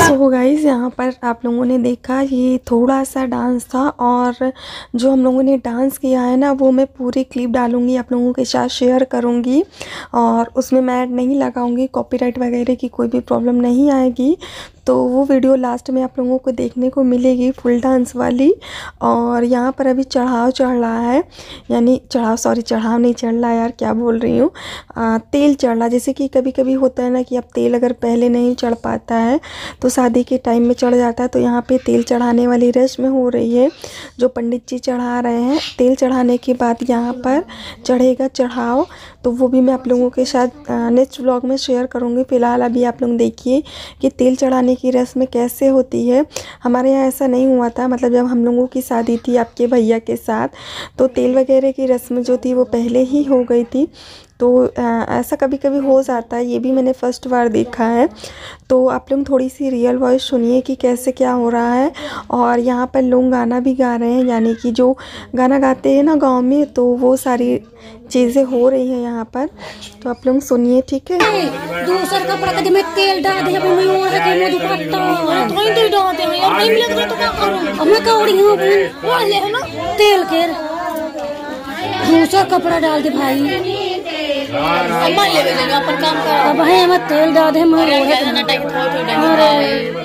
तो गाइस यहाँ पर आप लोगों ने देखा ये थोड़ा सा डांस था, और जो हम लोगों ने डांस किया है ना वो मैं पूरी क्लिप डालूँगी, आप लोगों के साथ शेयर करूँगी, और उसमें मैं ऐड नहीं लगाऊँगी, कॉपीराइट वगैरह की कोई भी प्रॉब्लम नहीं आएगी। तो वो वीडियो लास्ट में आप लोगों को देखने को मिलेगी फुल डांस वाली। और यहाँ पर अभी चढ़ाव चढ़ रहा है, यानी चढ़ाव नहीं चढ़ रहा यार, क्या बोल रही हूँ, तेल चढ़ रहा। जैसे कि कभी कभी होता है ना कि अब तेल अगर पहले नहीं चढ़ पाता है तो शादी के टाइम में चढ़ जाता है, तो यहाँ पे तेल चढ़ाने वाली रस्म हो रही है, जो पंडित जी चढ़ा रहे हैं। तेल चढ़ाने के बाद यहाँ पर चढ़ेगा चढ़ाव, तो वो भी मैं आप लोगों के साथ नेक्स्ट व्लॉग में शेयर करूँगी। फ़िलहाल अभी आप लोग देखिए कि तेल चढ़ाने की रस्म कैसे होती है। हमारे यहाँ ऐसा नहीं हुआ था, मतलब जब हम लोगों की शादी थी आपके भैया के साथ, तो तेल वगैरह की रस्म जो थी वो पहले ही हो गई थी। तो ऐसा कभी कभी हो जाता है, ये भी मैंने फर्स्ट बार देखा है। तो आप लोग थोड़ी सी रियल वॉइस सुनिए कि कैसे क्या हो रहा है। और यहाँ पर लोग गाना भी गा रहे हैं, यानी कि जो गाना गाते हैं ना गांव में, तो वो सारी चीज़ें हो रही हैं यहाँ पर। तो आप लोग सुनिए, ठीक है। दूसर कपड़ा कदे में तेल डाल दे, मैं ओढ़ के मुंह दुपट्टा थोड़ी देर डाल दे यार, नहीं मिले तो क्या करूं। अब मैं कौड़ी हूं, ओढ़ ले है ना तेल के, दूसर कपड़ा डाल दे भाई। अम्मा ले लेंगे अपन काम कर, अब है मत तेल डाल दे, मैं ओढ़ के ना टाइम थोड़ा डाल।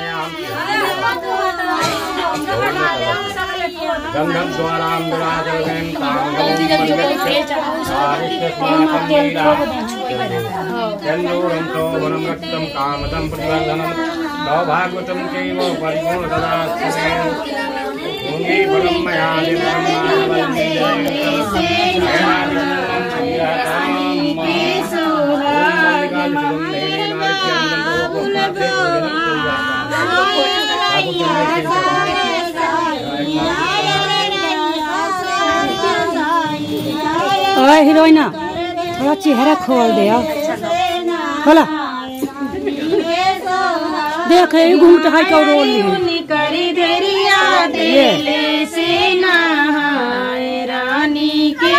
गंधम द्वाराम दुराजन तांगम चंद्रोरंतो वनम रक्तम कामदम प्रतिवर्धनम भागवतम केव परिपूर्ण ददास्ते मुनि बलम मयालि हीरोइना थोड़ा चेहरा खोल दे, खोला देख घूमते है कौ रोल रानी के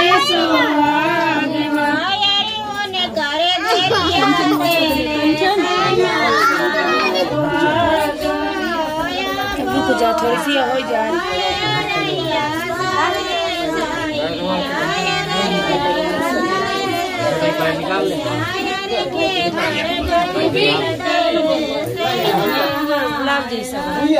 जा थोड़ी सी हो जाए। निकाल ले लाभ जैसा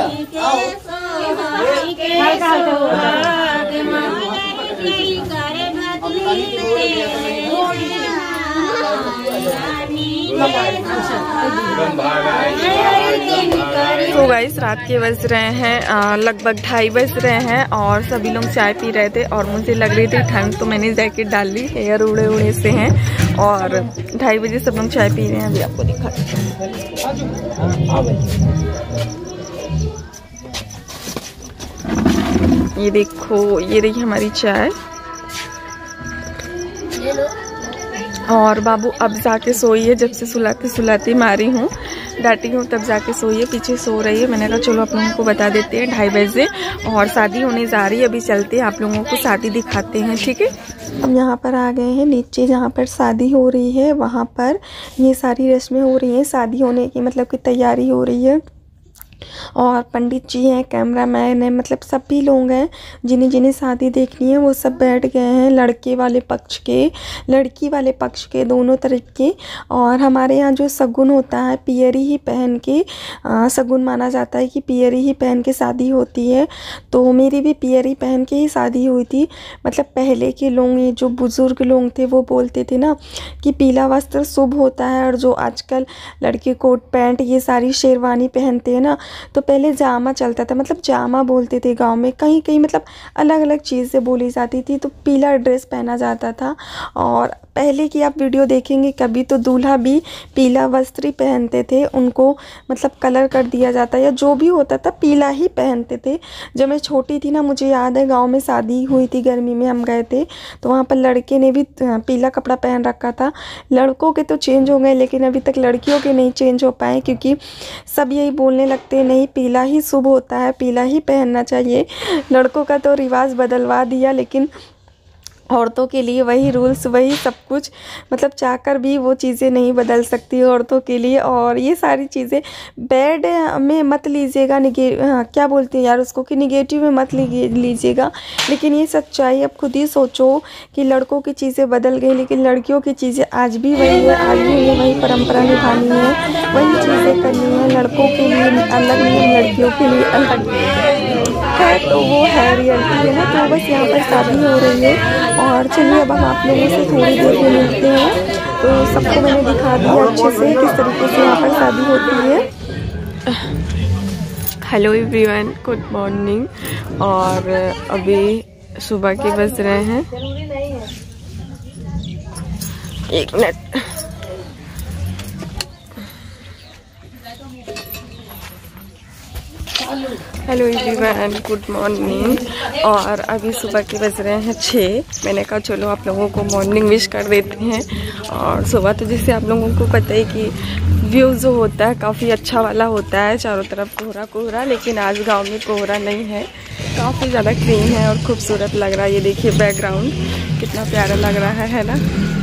तो गाइस रात के बज रहे हैं लगभग 2:30 बज रहे हैं, और सभी लोग चाय पी रहे थे, और मुझे लग रही थी ठंड, तो मैंने जैकेट डाल ली। हेयर उड़े उड़े से हैं, और 2:30 बजे सब लोग चाय पी रहे हैं। अभी आपको दिखाते हैं, ये देखो, ये रही हमारी चाय। और बाबू अब जाके सोई है, जब से सुलाती मारी हूँ, डांटी हूँ, तब जाके सोई है, पीछे सो रही है। मैंने कहा चलो आप लोगों को बता देते हैं 2:30 बजे, और शादी होने जा रही है। अभी चलते हैं, आप लोगों को शादी दिखाते हैं, ठीक है। हम यहाँ पर आ गए हैं नीचे, जहाँ पर शादी हो रही है, वहाँ पर ये सारी रस्में हो रही हैं, शादी होने की मतलब की तैयारी हो रही है। और पंडित जी हैं, कैमरामैन है, मतलब सभी लोग हैं जिन्हें जिन्हें शादी देखनी है वो सब बैठ गए हैं, लड़के वाले पक्ष के, लड़की वाले पक्ष के, दोनों तरफ के। और हमारे यहाँ जो शगुन होता है पियरी ही पहन के, शगुन माना जाता है कि पियरी ही पहन के शादी होती है। तो मेरी भी पियरी पहन के ही शादी हुई थी। मतलब पहले के लोग, ये जो बुज़ुर्ग लोग थे वो बोलते थे ना कि पीला वस्त्र शुभ होता है, और जो आजकल लड़के कोट पैंट ये सारी शेरवानी पहनते हैं ना, तो पहले जामा चलता था, मतलब जामा बोलते थे गांव में, कहीं कहीं मतलब अलग अलग चीज़ें बोली जाती थी। तो पीला ड्रेस पहना जाता था। और पहले की आप वीडियो देखेंगे कभी तो दूल्हा भी पीला वस्त्र ही पहनते थे, उनको मतलब कलर कर दिया जाता या जो भी होता था पीला ही पहनते थे। जब मैं छोटी थी ना, मुझे याद है गांव में शादी हुई थी, गर्मी में हम गए थे, तो वहाँ पर लड़के ने भी पीला कपड़ा पहन रखा था। लड़कों के तो चेंज हो गए, लेकिन अभी तक लड़कियों के नहीं चेंज हो पाए, क्योंकि सब यही बोलने लगते हैं नहीं पीला ही शुभ होता है, पीला ही पहनना चाहिए। लड़कों का तो रिवाज बदलवा दिया, लेकिन औरतों के लिए वही रूल्स, वही सब कुछ, मतलब चाहकर भी वो चीज़ें नहीं बदल सकती औरतों के लिए। और ये सारी चीज़ें बैड में मत लीजिएगा, क्या बोलते हैं यार उसको, कि निगेटिव में मत लीजिएगा, लेकिन ये सच्चाई। अब खुद ही सोचो कि लड़कों की चीज़ें बदल गई, लेकिन लड़कियों की चीज़ें आज भी वही है, आज भी उन्हें वही परंपरा निभानी है, वही चीज़ें करनी है। लड़कों के लिए अलग नियम, लड़कियों के लिए अलग है, तो वो है रियलिटी है ना। तो बस यहाँ पर शादी हो रही है और चलिए अब हम आप लोगों से थोड़ी देर में मिलते हैं। तो सबको मैंने दिखा दिया अच्छे से किस तरीके से यहाँ पर शादी होती है। Hello everyone, good morning. और अभी सुबह के बज रहे हैं, 1 minute. Hello everyone, good morning. और अभी सुबह के बज रहे हैं 6। मैंने कहा चलो आप लोगों को मॉर्निंग विश कर देते हैं। और सुबह तो जैसे आप लोगों को पता है कि व्यू जो होता है काफ़ी अच्छा वाला होता है, चारों तरफ कोहरा कोहरा, लेकिन आज गांव में कोहरा नहीं है, काफ़ी ज़्यादा क्लीन है और खूबसूरत लग रहा है। ये देखिए बैकग्राउंड कितना प्यारा लग रहा है ना,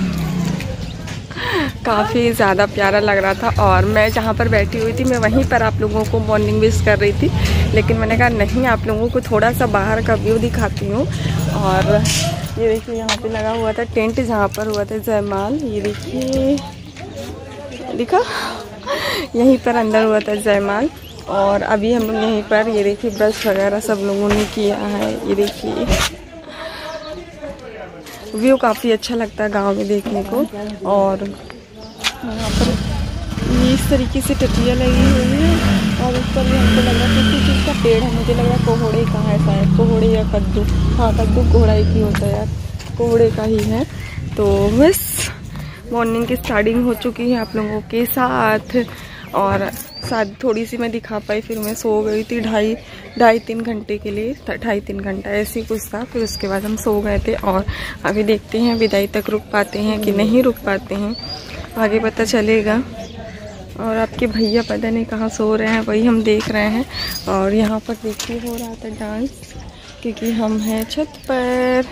काफ़ी ज़्यादा प्यारा लग रहा था। और मैं जहाँ पर बैठी हुई थी मैं वहीं पर आप लोगों को मॉर्निंग विश कर रही थी, लेकिन मैंने कहा नहीं, आप लोगों को थोड़ा सा बाहर का व्यू दिखाती हूँ। और ये देखिए यहाँ पे लगा हुआ था टेंट, जहाँ पर हुआ था जयमाल। ये देखिए दिखा, यहीं पर अंदर हुआ था जयमाल। और अभी हम लोग यहीं पर, ये देखिए ब्रश वगैरह सब लोगों ने किया है। ये देखिए व्यू काफ़ी अच्छा लगता है गांव में देखने को। और यहाँ पर ये इस तरीके से टटिया लगी हुई है और ऊपर भी हमको लग रहा है किसी चीज़ का पेड़ है, मुझे लग रहा है कोहड़े का है शायद, कोहड़े या कद्दू। हाँ कद्दू कोहड़ा एक ही होता है यार, कोहड़े का ही है। तो बस मॉर्निंग की स्टार्टिंग हो चुकी है आप लोगों के साथ। और शायद थोड़ी सी मैं दिखा पाई, फिर मैं सो गई थी 2.5-3 घंटे के लिए, 2.5-3 घंटा ऐसे ही कुछ था। फिर उसके बाद हम सो गए थे। और अभी देखते हैं विदाई तक रुक पाते हैं कि नहीं रुक पाते हैं, आगे पता चलेगा। और आपके भैया पता नहीं कहाँ सो रहे हैं, वही हम देख रहे हैं। और यहाँ पर देखिए हो रहा था डांस, क्योंकि हम हैं छत पर।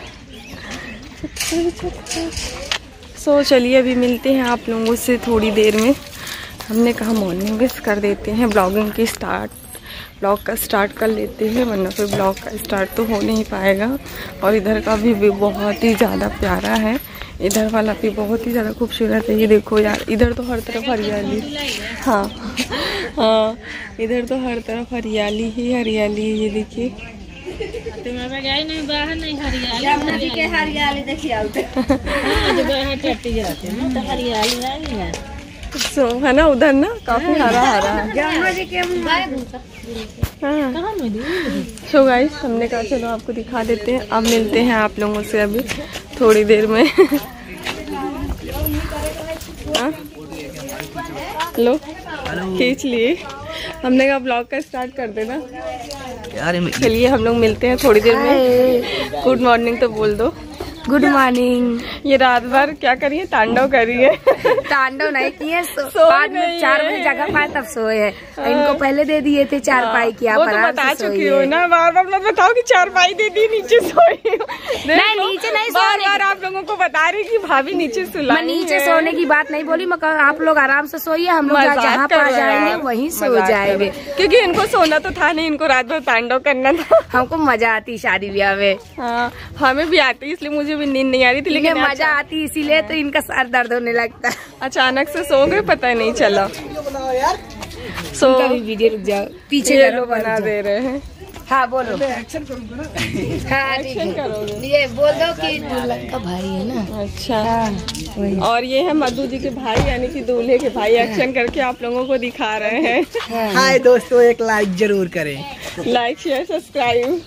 सो चलिए अभी मिलते हैं आप लोगों से थोड़ी देर में। हमने कहा मॉर्निंग विश कर देते हैं, ब्लॉग का स्टार्ट कर लेते हैं, वरना फिर ब्लॉग का स्टार्ट तो हो नहीं पाएगा। और इधर का भी बहुत ही ज़्यादा प्यारा है, इधर वाला भी बहुत ही ज़्यादा खूबसूरत है। ये देखो यार, इधर तो हर तरफ हरियाली। हाँ हाँ, इधर तो हर तरफ हरियाली ही हरियाली। ये देखिए सो है ना, उधर ना काफी हरा हरा है। सो गाइस, हमने कहा चलो आपको दिखा देते हैं। अब मिलते हैं आप लोगों से अभी थोड़ी देर में। लो खींच लिए, हमने कहा ब्लॉग का स्टार्ट कर देना। चलिए हम लोग मिलते हैं थोड़ी देर में। गुड मॉर्निंग तो बोल दो। Good morning. ये रात भर क्या करिए, तांडव करिए। तांडव नहीं किए, बाद में 4 बजे जगह पाए तब सोए है। इनको पहले दे दिए थे 4 पाई की, वो तो बता चुकी हो ना, बार बार मत बताओ कि 4 पाई दे दी, नीचे सोई। नहीं नीचे नहीं, बार आप लोगों को बता रही कि भाभी नीचे सुला। मैं नीचे सोने की बात नहीं बोली, मैं आप लोग आराम से सोइए, हम लोग जहाँ पर जाएंगे वहीं सो जाएंगे, क्योंकि इनको सोना तो था नहीं, इनको रात भर तांडव करना था। हमको मजा आती शादी ब्याह में। हाँ हमें भी आती, इसलिए मुझे भी नींद नहीं आ रही थी, लेकिन मजा आती इसीलिए तो इनका सर दर्द होने लगता। अचानक से सो गए, पता नहीं चला। सो वीडियो रुक जाओ, पीछे लो बना दे रहे हैं। हाँ बोलो। हाँ एक्शन करोगे, ये बोल दो कि दूल्हे का भाई है ना। अच्छा और ये है मधु जी के भाई, यानी कि दूल्हे के भाई। एक्शन करके आप लोगों को दिखा रहे हैं। हाय दोस्तों, एक लाइक जरूर करें, लाइक शेयर सब्सक्राइब।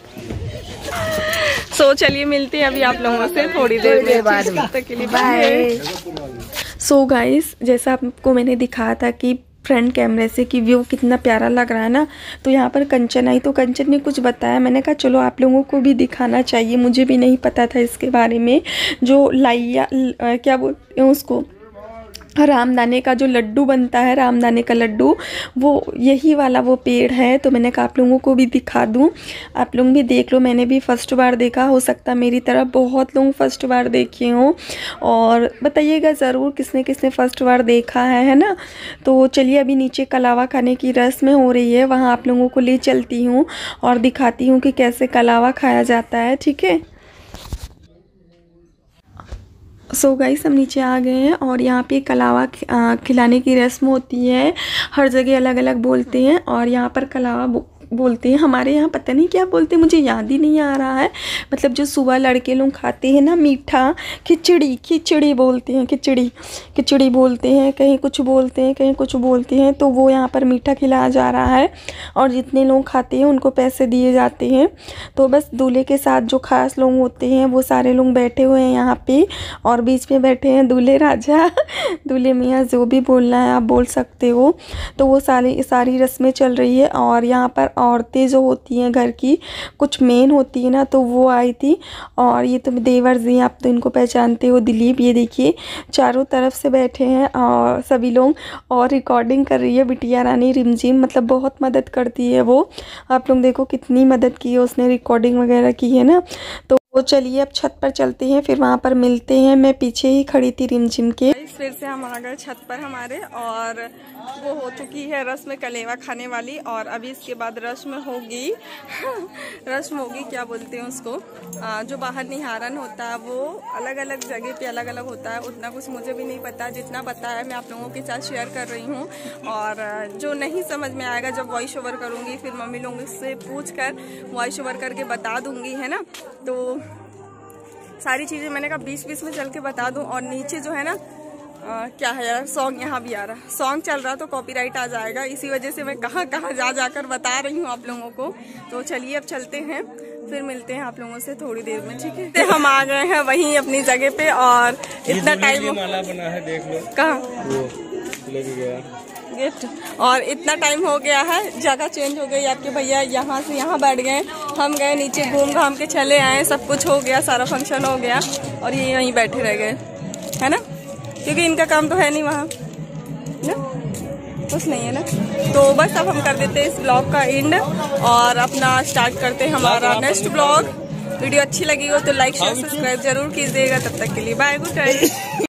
सो चलिए मिलते हैं अभी आप लोगों से थोड़ी देर में, बाद में। तब तक के लिए बाय। सो गाइस, जैसा आपको मैंने दिखाया था कि फ्रंट कैमरे से कि व्यू कितना प्यारा लग रहा है ना, तो यहाँ पर कंचन आई, तो कंचन ने कुछ बताया। मैंने कहा चलो आप लोगों को भी दिखाना चाहिए, मुझे भी नहीं पता था इसके बारे में। जो लाइया क्या बोलते हैं उसको, रामदाने का जो लड्डू बनता है, रामदाने का लड्डू, वो यही वाला वो पेड़ है। तो मैंने कहा आप लोगों को भी दिखा दूं, आप लोग भी देख लो। मैंने भी फर्स्ट बार देखा, हो सकता मेरी तरह बहुत लोग फर्स्ट बार देखे हों, और बताइएगा ज़रूर किसने किसने फर्स्ट बार देखा है ना। तो चलिए अभी नीचे कलावा खाने की रस्म हो रही है, वहाँ आप लोगों को ले चलती हूँ और दिखाती हूँ कि कैसे कलावा खाया जाता है, ठीक है। सो गाइस हम नीचे आ गए हैं और यहाँ पे कलावा खिलाने की रस्म होती है। हर जगह अलग अलग बोलते हैं और यहाँ पर कलावा बोलते हैं। हमारे यहाँ पता नहीं क्या बोलते हैं, मुझे याद ही नहीं आ रहा है। मतलब जो सुबह लड़के लोग खाते हैं ना मीठा, खिचड़ी बोलते हैं, खिचड़ी बोलते हैं, कहीं कुछ बोलते हैं, कहीं कुछ बोलते हैं। तो वो यहाँ पर मीठा खिलाया जा रहा है और जितने लोग खाते हैं उनको पैसे दिए जाते हैं। तो बस दूल्हे के साथ जो खास लोग होते हैं वो सारे लोग बैठे हुए हैं यहाँ पे, और बीच में बैठे हैं दूल्हे राजा, दूल्हे मियाँ, जो भी बोलना है आप बोल सकते हो। तो वो सारी रस्में चल रही है। और यहाँ पर औरतें जो होती हैं घर की, कुछ मेन होती है ना, तो वो आई थी। और ये तो देवर जी, आप तो इनको पहचानते हो, दिलीप। ये देखिए चारों तरफ से बैठे हैं और सभी लोग, और रिकॉर्डिंग कर रही है बिटिया रानी रिमझिम। मतलब बहुत मदद करती है वो, आप लोग देखो कितनी मदद की है उसने, रिकॉर्डिंग वगैरह की है ना। तो वो चलिए अब छत पर चलते हैं, फिर वहाँ पर मिलते हैं। मैं पीछे ही खड़ी थी रिमझिम के। फिर से हम आ गए छत पर हमारे, और वो हो चुकी है रस्म कलेवा खाने वाली। और अभी इसके बाद रस्म होगी रस्म होगी, क्या बोलते हैं उसको, जो बाहर निहारन होता है वो अलग अलग जगह पे अलग अलग होता है। उतना कुछ मुझे भी नहीं पता, जितना पता है मैं आप लोगों के साथ शेयर कर रही हूँ। और जो नहीं समझ में आएगा जब वॉइस ओवर करूँगी, फिर मम्मी लोगों से पूछ कर वॉइस ओवर करके बता दूँगी, है ना। तो सारी चीज़ें मैंने कहा 20-20 में चल के बता दूं। और नीचे जो है ना क्या है यार, सॉन्ग यहाँ भी आ रहा, सॉन्ग चल रहा, तो कॉपीराइट आ जाएगा। इसी वजह से मैं कहाँ जाकर बता रही हूँ आप लोगों को। तो चलिए अब चलते हैं, फिर मिलते हैं आप लोगों से थोड़ी देर में, ठीक है। तो हम आ गए हैं वहीं अपनी जगह पे, और इतना टाइम माला बना है, देख लो कहाँ लेके गया गिफ्ट। और इतना टाइम हो गया है, जगह चेंज हो गई। आपके भैया यहाँ से यहाँ बैठ गए, हम गए नीचे, घूम घाम के चले आए, सब कुछ हो गया, सारा फंक्शन हो गया, और ये यहीं बैठे रह गए, है ना, क्योंकि इनका काम तो है नहीं वहाँ ना, कुछ नहीं है ना। तो बस अब हम कर देते हैं इस ब्लॉग का एंड और अपना स्टार्ट करते हैं हमारा नेक्स्ट ब्लॉग। वीडियो अच्छी लगी हो तो लाइक शेयर सब्सक्राइब जरूर कीजिएगा। तब तक के लिए बाय, गुड नाइट।